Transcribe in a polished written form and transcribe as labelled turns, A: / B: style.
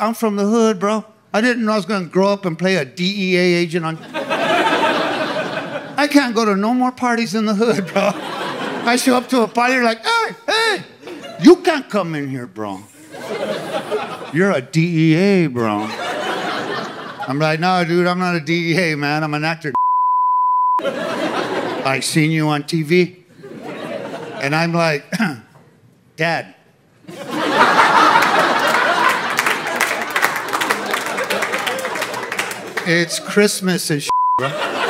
A: I'm from the hood, bro. I didn't know I was going to grow up and play a DEA agent on... I can't go to no more parties in the hood, bro. I show up to a party, like, hey, you can't come in here, bro. You're a DEA, bro. I'm like, no, dude, I'm not a DEA, man. I'm an actor. I seen you on TV. And I'm like, Dad. It's Christmas and shit, bro.